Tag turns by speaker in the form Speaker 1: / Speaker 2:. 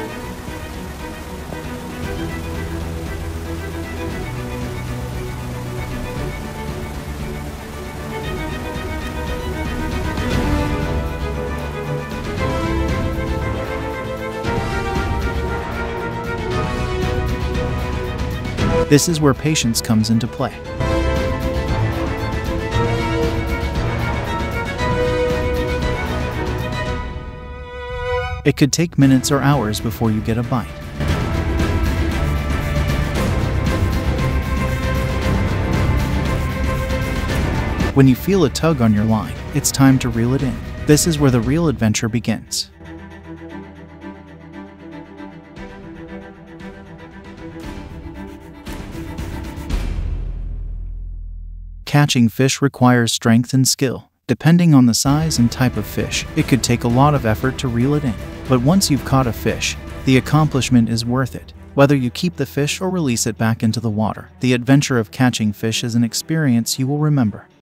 Speaker 1: This is where patience comes into play. It could take minutes or hours before you get a bite. When you feel a tug on your line, it's time to reel it in. This is where the real adventure begins. Catching fish requires strength and skill. Depending on the size and type of fish, it could take a lot of effort to reel it in. But once you've caught a fish, the accomplishment is worth it. Whether you keep the fish or release it back into the water, the adventure of catching fish is an experience you will remember.